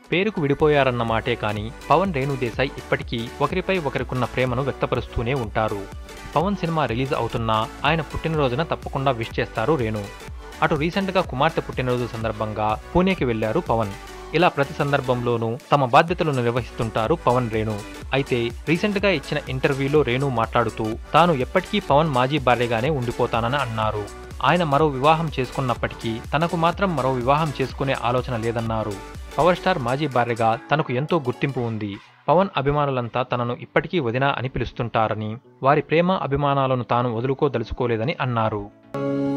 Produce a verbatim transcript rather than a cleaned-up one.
పేరుకు విడిపోయారన్న మాటే కానీ పవన్ రేణు దేశాయ్ ఇప్పటికీ ఒకరిపై ఒకరికున్న ప్రేమను వ్యక్తపరుస్తూనే ఉంటారు. పవన్ సినిమా రిలీజ్ అవుతున్నా ఆయన పుట్టినరోజున తప్పకుండా విష్ చేస్తారు రేణు. అటు రీసెంట్గా కుమార్తె పుట్టినరోజు సందర్భంగా పూణేకి వెళ్లారు పవన్. ఇలా ప్రతి సందర్భంలోనూ తమ బాధ్యతలు నిర్వహిస్తుంటారు పవన్ రేణు. అయితే రీసెంట్గా ఇచ్చిన ఇంటర్వ్యూలో రేణు మాట్లాడుతూ తాను ఎప్పటికీ పవన్ మాజీ భార్యగానే ఉండిపోతానని అన్నారు. ఆయన మరో వివాహం చేసుకున్నప్పటికీ తనకు మాత్రం మరో వివాహం చేసుకునే ఆలోచన లేదన్నారు. పవర్ స్టార్ మాజీ భార్యగా తనకు ఎంతో గుర్తింపు ఉంది. పవన్ అభిమానులంతా తనను ఇప్పటికీ వదినా అని పిలుస్తుంటారని, వారి ప్రేమ అభిమానాలను తాను వదులుకోదలుచుకోలేదని అన్నారు.